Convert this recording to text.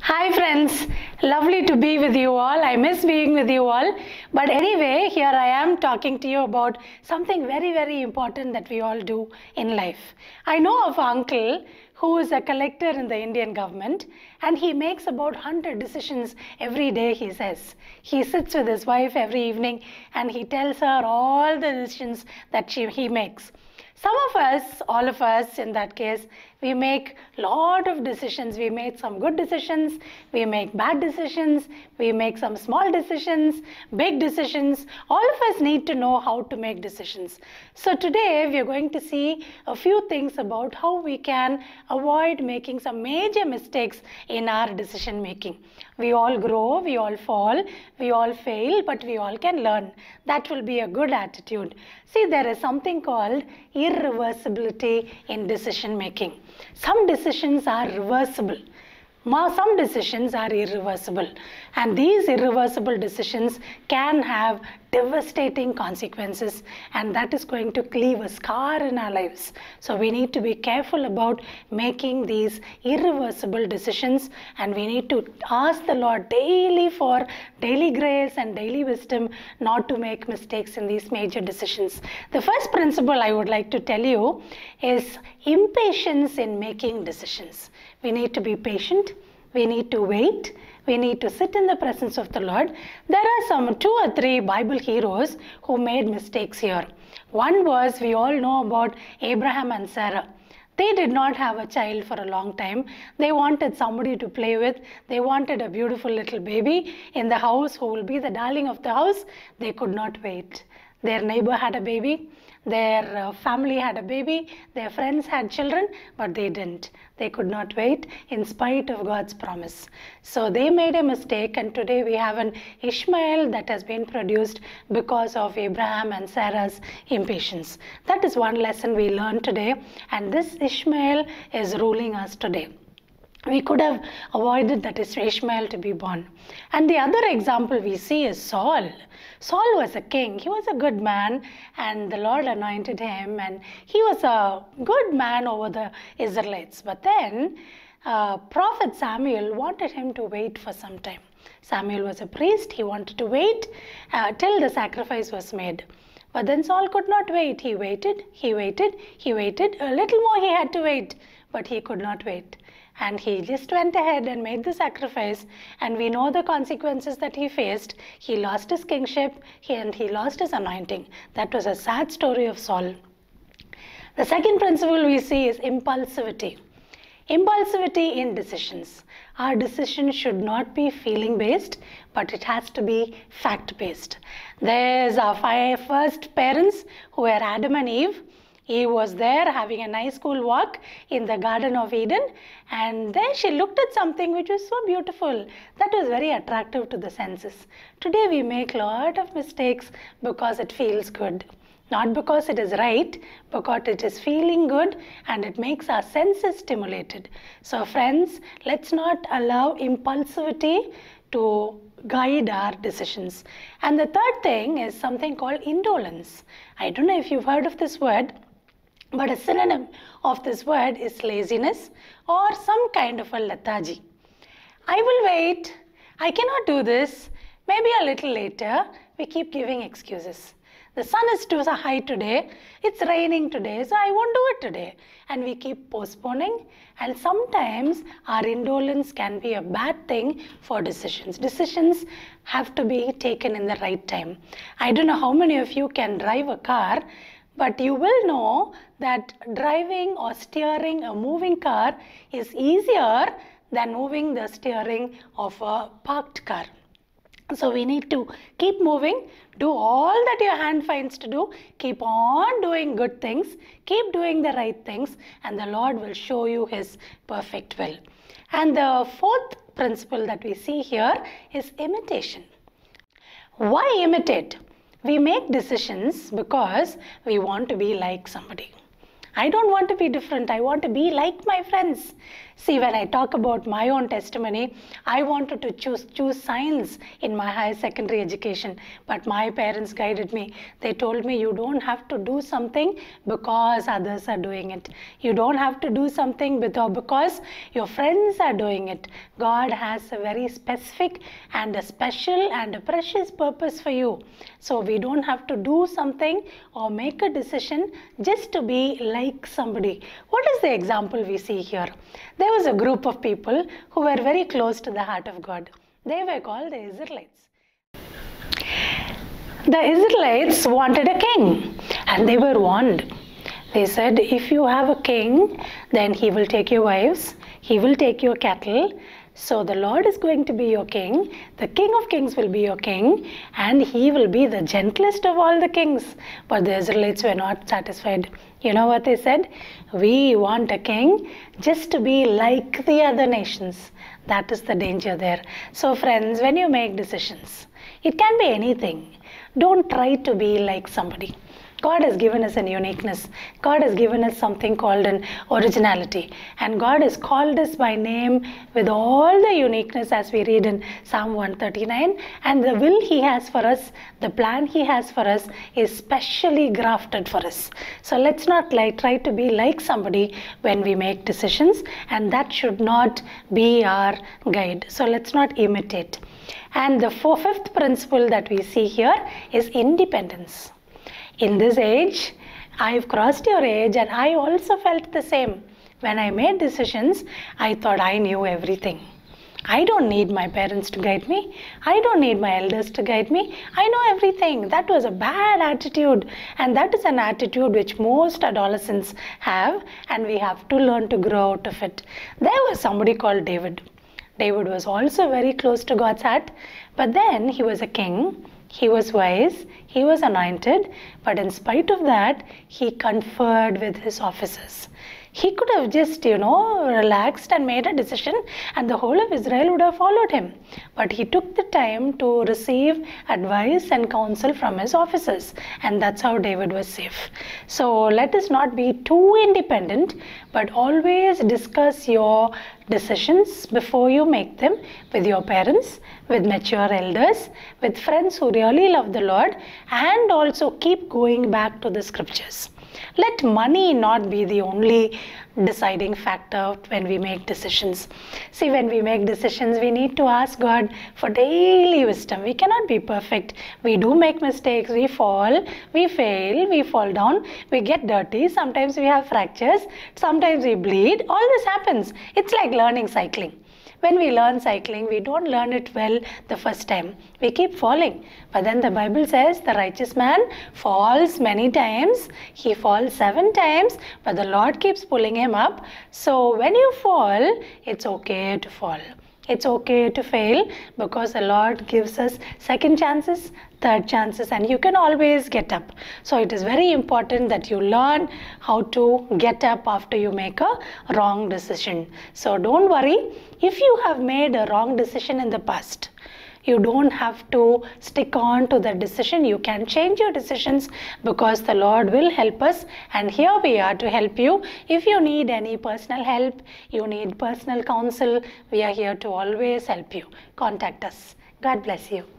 Hi friends, lovely to be with you all. I miss being with you all. But anyway, here I am talking to you about something very important that we all do in life. I know of an uncle who is a collector in the Indian government, and he makes about 100 decisions every day, he says. He sits with his wife every evening and he tells her all the decisions that he makes. Some of us, all of us in that case, we make lot of decisions. We make some good decisions, we make bad decisions, we make some small decisions, big decisions. All of us need to know how to make decisions. So today we are going to see a few things about how we can avoid making some major mistakes in our decision making. We all grow, we all fall, we all fail, but we all can learn. That will be a good attitude. See, there is something called irreversibility in decision making. Some decisions are reversible. Some decisions are irreversible, and these irreversible decisions can have devastating consequences, and that is going to leave a scar in our lives. So we need to be careful about making these irreversible decisions, and we need to ask the Lord daily for daily grace and daily wisdom not to make mistakes in these major decisions. The first principle I would like to tell you is impatience in making decisions. We need to be patient, we need to wait, we need to sit in the presence of the Lord. There are some 2 or 3 Bible heroes who made mistakes here. One was, we all know about Abraham and Sarah. They did not have a child for a long time. They wanted somebody to play with. They wanted a beautiful little baby in the house who will be the darling of the house. They could not wait. Their neighbor had a baby, their family had a baby, their friends had children, but they didn't. They could not wait in spite of God's promise. So they made a mistake, and today we have an Ishmael that has been produced because of Abraham and Sarah's impatience. That is one lesson we learned today, and this Ishmael is ruling us today. We could have avoided that Ishmael to be born. And the other example we see is Saul. Saul was a king. He was a good man, and the Lord anointed him, and he was a good man over the Israelites. But then Prophet Samuel wanted him to wait for some time. Samuel was a priest. He wanted to wait till the sacrifice was made. But then Saul could not wait. He waited, he waited, he waited. A little more he had to wait, but he could not wait. And he just went ahead and made the sacrifice, and we know the consequences that he faced. He lost his kingship and he lost his anointing. That was a sad story of Saul. The second principle we see is impulsivity. Impulsivity in decisions. Our decision should not be feeling based, but it has to be fact based. There's our 5 first parents who were Adam and Eve. Eve was there having a nice cool walk in the Garden of Eden, and there she looked at something which was so beautiful, that was very attractive to the senses. Today we make a lot of mistakes because it feels good. Not because it is right, because it is feeling good and it makes our senses stimulated. So friends, let's not allow impulsivity to guide our decisions. And the third thing is something called indolence. I don't know if you've heard of this word, but a synonym of this word is laziness or some kind of a lethargy. I will wait, I cannot do this, maybe a little later. We keep giving excuses. The sun is too high today, it's raining today, so I won't do it today. And we keep postponing, and sometimes our indolence can be a bad thing for decisions. Decisions have to be taken in the right time. I don't know how many of you can drive a car, but you will know that driving or steering a moving car is easier than moving the steering of a parked car. So we need to keep moving, do all that your hand finds to do, keep on doing good things, keep doing the right things, and the Lord will show you His perfect will. And the fourth principle that we see here is imitation. Why imitate? We make decisions because we want to be like somebody. I don't want to be different. I want to be like my friends. See, when I talk about my own testimony, I wanted to choose science in my higher secondary education, but my parents guided me. They told me you don't have to do something because others are doing it. You don't have to do something because your friends are doing it. God has a very specific and a special and a precious purpose for you. So we don't have to do something or make a decision just to be like somebody. What is the example we see here? There was a group of people who were very close to the heart of God. They were called the Israelites. The Israelites wanted a king and they were warned. They said, if you have a king, then he will take your wives, he will take your cattle. So the Lord is going to be your king, the King of Kings will be your king, and he will be the gentlest of all the kings. But the Israelites were not satisfied. You know what they said? We want a king just to be like the other nations. That is the danger there. So friends, when you make decisions, it can be anything. Don't try to be like somebody. God has given us a uniqueness. God has given us something called an originality. And God has called us by name with all the uniqueness as we read in Psalm 139. And the will He has for us, the plan He has for us is specially grafted for us. So let's not try to be like somebody when we make decisions. And that should not be our guide. So let's not imitate. And the fifth principle that we see here is independence. In this age, I've crossed your age and I also felt the same. When I made decisions, I thought I knew everything. I don't need my parents to guide me. I don't need my elders to guide me. I know everything. That was a bad attitude. And that is an attitude which most adolescents have, and we have to learn to grow out of it. There was somebody called David. David was also very close to God's heart, but then he was a king. He was wise, he was anointed, but in spite of that, he conferred with his officers. He could have just, relaxed and made a decision and the whole of Israel would have followed him. But he took the time to receive advice and counsel from his officers. And that's how David was safe. So let us not be too independent, but always discuss your decisions before you make them with your parents, with mature elders, with friends who really love the Lord, and also keep going back to the scriptures. Let money not be the only deciding factor when we make decisions. See, when we make decisions, we need to ask God for daily wisdom. We cannot be perfect. We do make mistakes. We fall, we fail, we fall down, we get dirty. Sometimes we have fractures. Sometimes we bleed. All this happens. It's like learning cycling. When we learn cycling, we don't learn it well the first time. We keep falling. But then the Bible says the righteous man falls many times. He falls 7 times, but the Lord keeps pulling him up. So when you fall, it's okay to fall. It's okay to fail because the Lord gives us second chances, third chances, and you can always get up. So it is very important that you learn how to get up after you make a wrong decision. So don't worry if you have made a wrong decision in the past. You don't have to stick on to the decision. You can change your decisions because the Lord will help us. And here we are to help you. If you need any personal help, you need personal counsel, we are here to always help you. Contact us. God bless you.